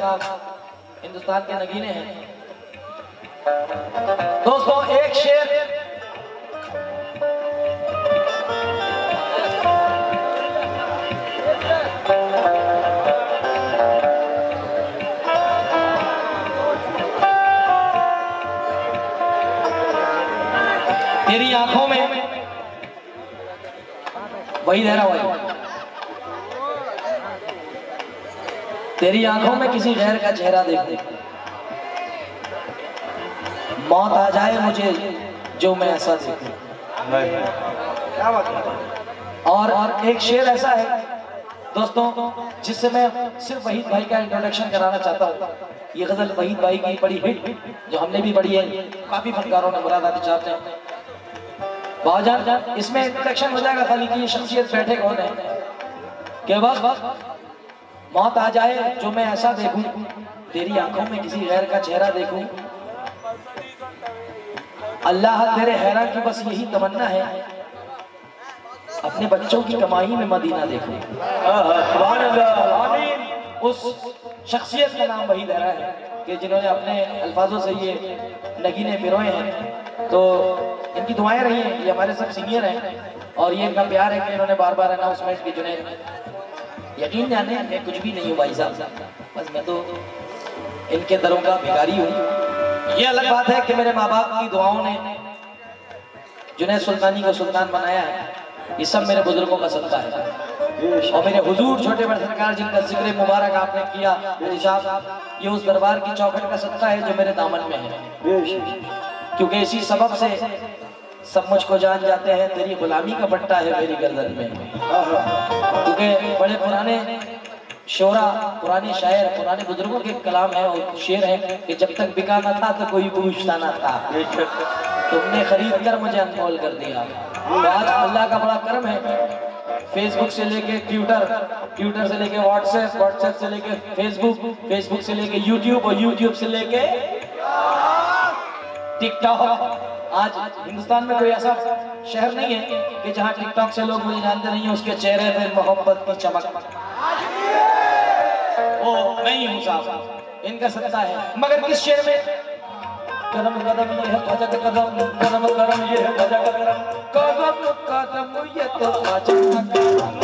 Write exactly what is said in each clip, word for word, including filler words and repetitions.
साहब हिंदुस्तान के नगीने हैं। दोस्तों एक शेर तेरी आंखों में वही लहरा हुआ, तेरी आंखों में किसी गैर का चेहरा देख, मौत आ जाए मुझे जो मैं ऐसा देखूं। क्या बात है। और एक शेर ऐसा है दोस्तों जिससे मैं सिर्फ वहीद भाई का इंट्रोडक्शन कराना चाहता हूँ। ये गजल वहीद भाई की बड़ी हिट जो हमने भी पढ़ी है, काफी फनकारों ने, मुराद आतिश साहब ने। बाजान इसमें इंट्रोडक्शन हो जाएगा खाली कि ये शख्सियत बैठे कौन है कि बस मौत आ जाए जो मैं ऐसा देखूं, तेरी आंखों में किसी गैर का चेहरा देखूं, अल्लाह तेरे हैरान की बस यही तमन्ना है, अपने बच्चों की कमाई में मदीना देखूं। उस शख्सियत का नाम वही दहरा है कि जिन्होंने अपने अल्फाजों से ये नगीने पिरोए हैं। तो इनकी दुआएं रही हैं, ये हमारे सब सीनियर हैं और ये इनका प्यार है कि इन्होंने बार बार अनाउंसमेंट की। जुनैद यकीन जाने मैं कुछ भी नहीं हूँ भाई साहब, बस मैं तो इनके दरों का भिखारी हूँ। ये अलग बात है कि मेरे माँ बाप की दुआओं ने जुनैद सुल्तानी को सुल्तान बनाया है, ये सब मेरे बुजुर्गों का सदका है। और मेरे हुजूर छोटे बड़े सरकार जिनका जिक्र मुबारक आपने किया साहब, ये उस दरबार की चौखट का सदका है जो मेरे दामन में है, क्योंकि इसी सबब से सब मुझको जान जाते हैं, तेरी गुलामी का पट्टा है मेरी गर्दन में। क्योंकि बड़े पुराने शोरा, पुराने शायर, पुराने बुजुर्गों के कलाम है और शेर है कि जब तक बिका न था तो कोई पूछता न था, तुमने खरीद कर मुझे अनमोल कर दिया। तो आज अल्लाह का बड़ा करम है, फेसबुक से लेके ट्विटर, ट्विटर से लेके व्हाट्सएप, व्हाट्सएप से लेके फेसबुक, फेसबुक से लेके यूट्यूब और यूट्यूब से लेके टिकटॉक। आज हिंदुस्तान में कोई ऐसा शहर नहीं है कि जहां टिकटॉक से लोग मुझे जानते नहीं है, उसके चेहरे पे मोहब्बत की चमक वो नहीं हूं साहब, इनका सत्ता है। मगर किस शेर में कदम कदम ये है भजक कदम, कदम कदम ये है भजक कदम, कदम कदम ये तो भजक कदम।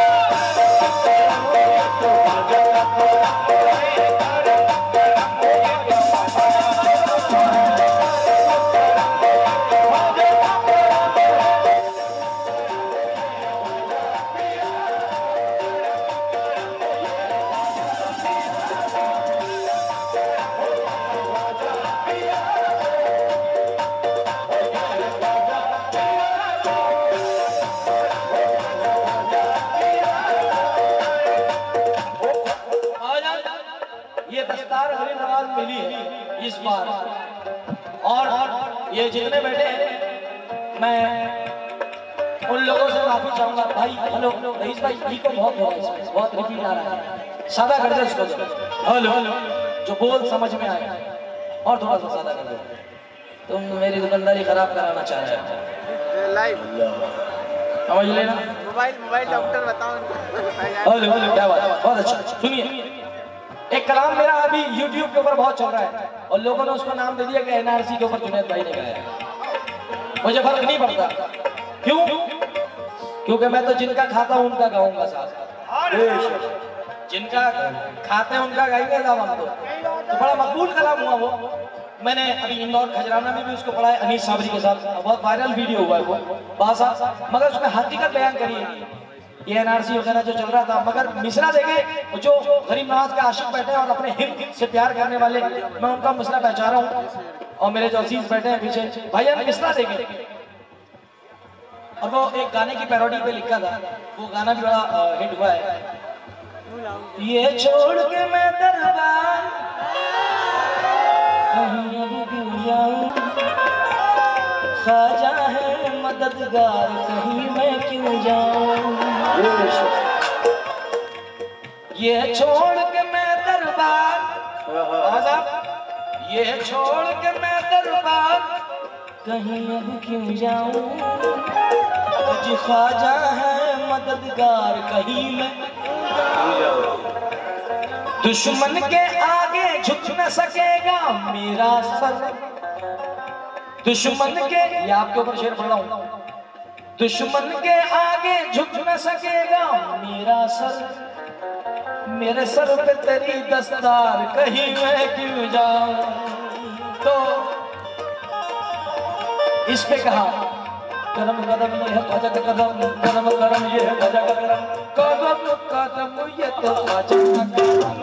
मिली है इस बार और ये जितने बैठे हैं मैं उन लोगों से माफी चाहूंगा। भाई हेलो रईस भाई, इको बहुत बहुत बहुत रिपीट आ रहा है, सादा कर दो इसको। हेलो जो बोल समझ में आए और थोड़ा सा सादा कर दो। तुम मेरी दुकानदारी खराब कराना चाह रहे हो, लाइव समझ लेना। मोबाइल मोबाइल डॉक्टर बताओ। हेलो हेलो क्या बात, बहुत अच्छा। सुनिए, एक कलाम मेरा अभी YouTube के ऊपर बहुत चल रहा है और लोगों ने उसको नाम दे दिया कि एनआरसी के ऊपर जुनैद भाई ने गाया। मुझे फर्क नहीं पड़ता, क्यों? क्योंकि मैं तो जिनका खाता हूं उनका गाऊंगा साहब, जिनका खाते हैं उनका गाएंगे साहब हम तो। तो बड़ा मकबूल कलाम हुआ वो। मैंने अभी इंदौर खजराना में भी उसको पढ़ा है अनीस साबरी के साथ, बहुत वायरल वीडियो हुआ है वो बासा, मगर उसमें हकीकत बयान करी है। ये एनआरसी वगैरह जो चल रहा था, मगर मिसरा देखे जो गरीब नवाज के आशिक बैठे हैं और अपने हिंद से प्यार करने वाले, मैं उनका मिसरा पहचान रहा हूँ। और मेरे जो अजीज बैठे हैं पीछे भाई, हम मिसरा देखे और वो एक गाने की पैरोडी पे लिखा था, वो गाना भी बड़ा हिट हुआ है। ये छोड़ के मैं दरबार कहीं अब क्यों जाऊं, ख्वाजा है मददगार कहीं मैं क्यों जाऊं। ये छोड़ के मैं दरबार, ये छोड़ के मैं दरबार कहीं अब क्यों जाऊं, जी ख्वाजा है मददगार कहीं मैं। दुश्मन के आगे झुक न सकेगा मेरा सर, दुश्मन के, ये आपके ऊपर शेर पढ़ रहा हूं, दुश्मन के आगे झुक न सकेगा मेरा सर, मेरे सर पे तेरी दस्तार कहीं मैं क्यों जाऊं। तो इस पे कहा कदम कदम ये भजक कदम, कदम कदम ये भजक कदम, कदम कदम ये तो भजक कदम।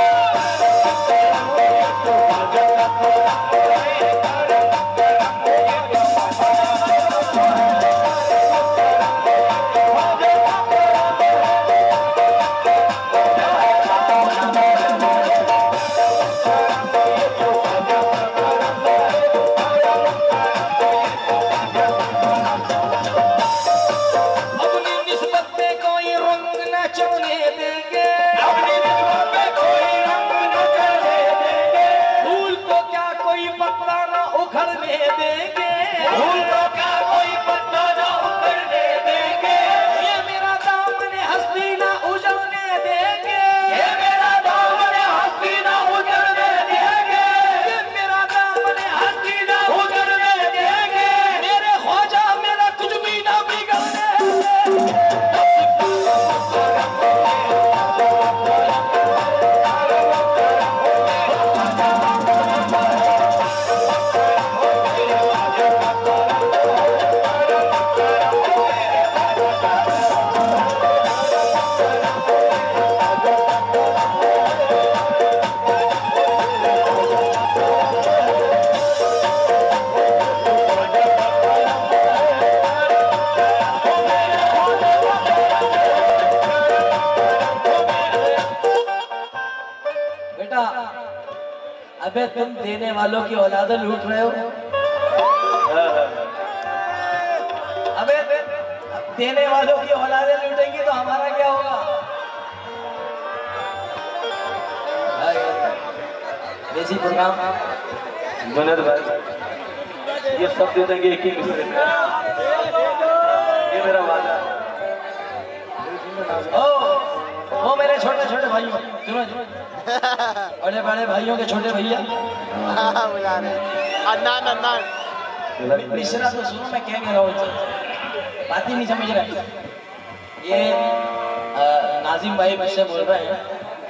अबे तुम देने वालों की औलादें लूट रहे हो, अबे देने वालों की औलादें लूटेंगी तो हमारा क्या होगा। देसी प्रोग्राम मनोज भाई ये सब दे देंगे एक ही दूसरे में, ये मेरा वादा। ओ ओ मेरे छोटे छोटे भाइयों, सुनो सुनो, बड़े बड़े भाइयों के छोटे भैया बुला रहे अदनान अदनान मिश्रा, तो सुनो मैं क्या कह रहा हूँ, बात ही नहीं समझ रहा। ये आ, नाजिम भाई मुझसे बोल रहे हैं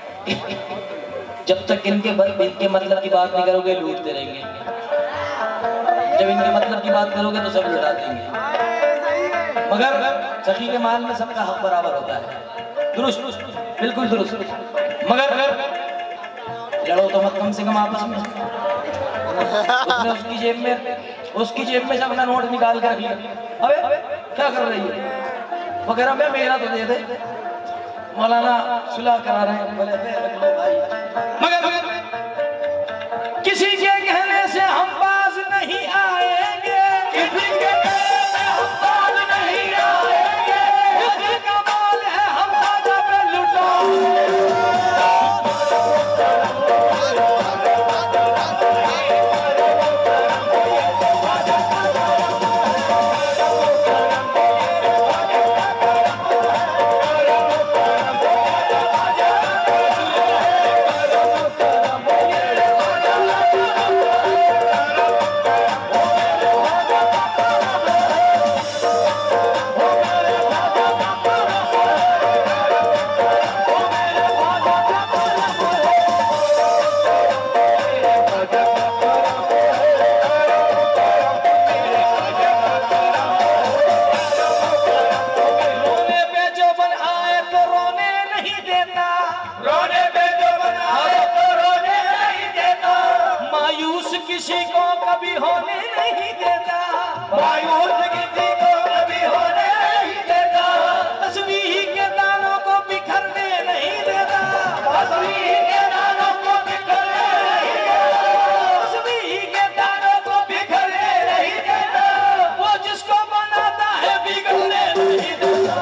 जब तक इनके इनके मतलब की बात नहीं करोगे लूटते रहेंगे, जब इनके मतलब की बात करोगे तो सब लुटा देंगे, मगर सखी के माल में सबका हक बराबर होता है। दुरुस्त, बिल्कुल दुरुस्त, मगर लड़ो तो मत कम से कम आपस में। उसने उसकी जेब में उसकी जेब में से अपना नोट निकाल कर रख लिया, अबे क्या कर रही है, वो कह रहा मैं मेरा तो दे दे, मौलाना सुलह करा रहे हैं, बोले भाई मगर किसी के कहने से हम पास नहीं आएंगे, किसी के कहने से हम पास नहीं आएंगे, किसी का माल है हम राजा पे लुटाएंगे। किसी को कभी होने नहीं देता, मायूस किसी को कभी होने नहीं देता, तस्बीह के दानों को बिखरने नहीं देता, तस्बीह के दानों को बिखरने नहीं देता, तस्बीह के दानों को बिखरने नहीं देता, वो जिसको बनाता है बिगड़ने नहीं देता।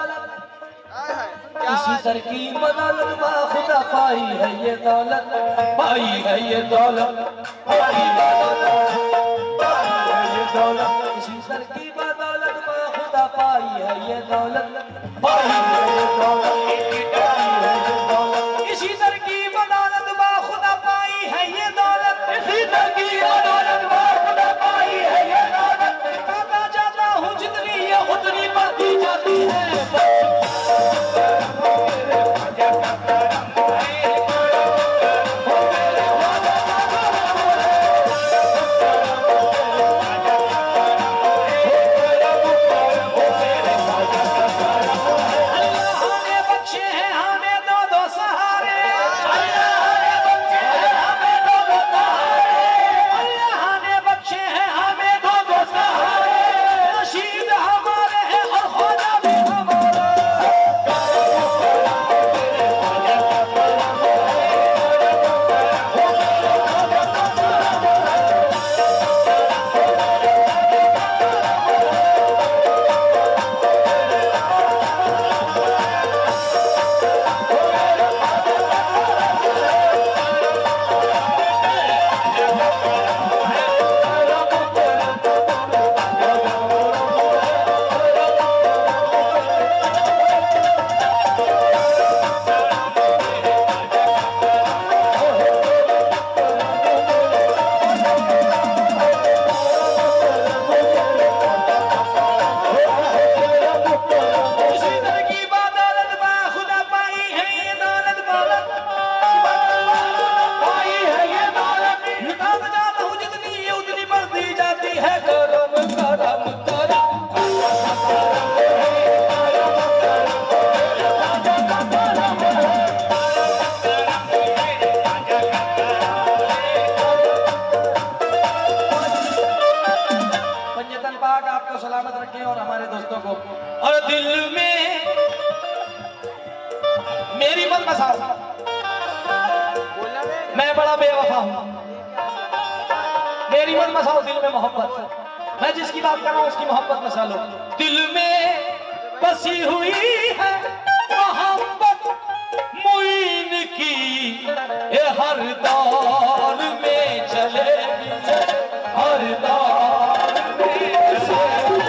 दौलत, क्या इसी बात सर की बदौलत बा खुदा पाई है ये दौलत, पाई है ये दौलत, पाई है दौलत, इसी सर की बदौलत बा खुदा पाई है ये दौलत, पाई है ये दौलत, इसी सर की बदौलत बा खुदा पाई है ये दौलत, इसी सर की बदौलत बा खुदा पाई है ये दौलत, आता जाता हूँ जितनी ये उतनी बढ़ती जाती है। सलामत रखें और हमारे दोस्तों को। और दिल में मेरी मत बसाओ, मैं बड़ा बेवफा हूं, मेरी मत बसाओ दिल में मोहब्बत, मैं जिसकी बात कर रहा हूं उसकी मोहब्बत बसा लो। दिल में बसी हुई है मोहब्बत मुइन की, ये हर दौर में चलेगी, हर दौर में चलेगी।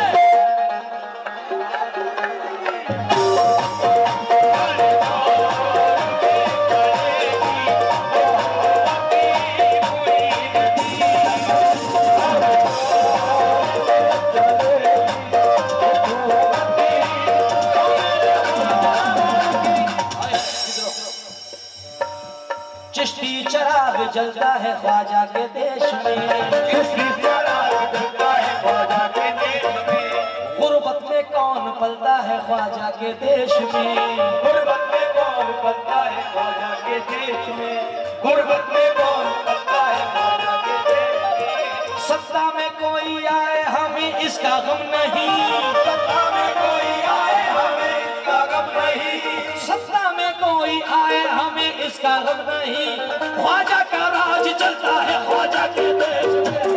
चिश्ती चराग जलता है ख्वाजा के देश में, चिश्ती चराग जलता है ख्वाजा के देश में, गुर्बत में कौन पलता है ख्वाजा के देश में, गुर्बत में कौन पलता है ख्वाजा के देश में, गुर्बत में कौन पलता है ख्वाजा के देश में। सत्ता में कोई आए हमें इसका गम नहीं, सत्ता में कोई आए हमें इसका गम नहीं, सत्ता में कोई आए हमें इसका गम नहीं, ख्वाजा का राज चलता है ख्वाजा के देश में।